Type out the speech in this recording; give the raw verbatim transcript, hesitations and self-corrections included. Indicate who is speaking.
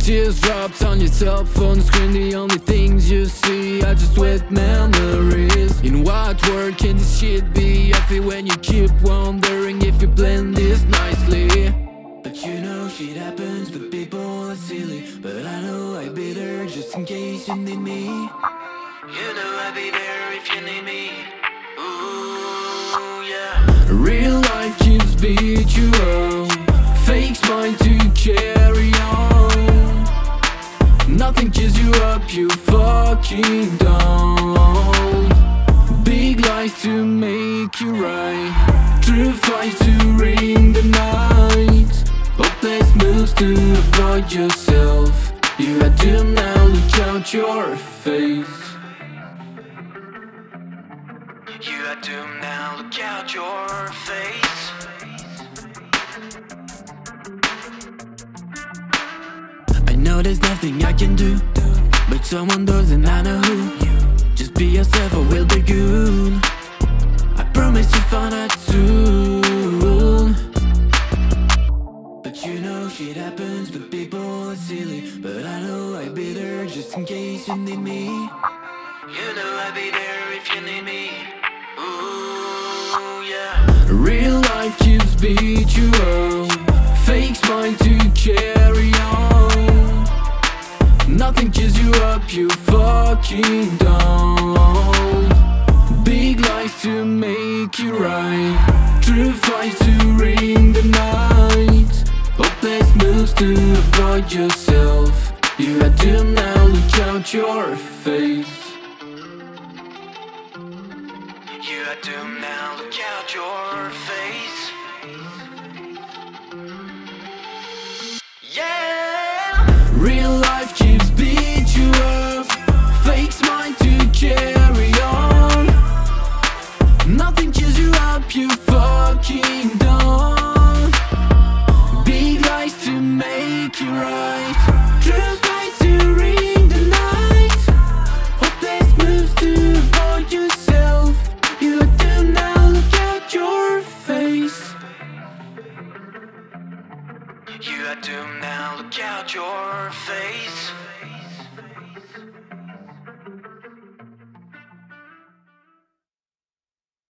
Speaker 1: Teardrops on your cell phone screen, the only things you see are just wet memories. In what world can this shit be? I feel when you keep wondering if you plan this nicely. But you know shit happens, but people are silly. But I know I'll be there just in case you need me. You know I'll be there if you need me. Ooh, yeah. Real life keeps beat you up, fake's mine to carry on. Nothing cheers you up, you fucking don't. Big lies to make you right, true fights to ring the night. Hopeless moves to avoid yourself. You are doomed now, look out your face. You are doomed now, look out your face. I know there's nothing I can do, but someone does and I know who. Just be yourself or we'll be good. I promise you'll find out soon. But you know shit happens, but people are silly. But I know I'll be there just in case you need me. You know I'll be there if you need me. Ooh, yeah. Real life keeps beat you up, fake's mine to carry on. Nothing cheers you up, you fucking don't. Big lies to make you right, true fights to ring the night. Hopeless moves to avoid yourself. You are doomed now, look out your face. You are doomed now, look out your face. Yeah! Real life keeps beat you up, fake's mine to carry on. Nothing cheers you up, you fucking don't. Big lies to make you right, true fights to ring the night. Hopeless moves to avoid yourself. You are doomed now, look out your face. You are doomed now, look out your face.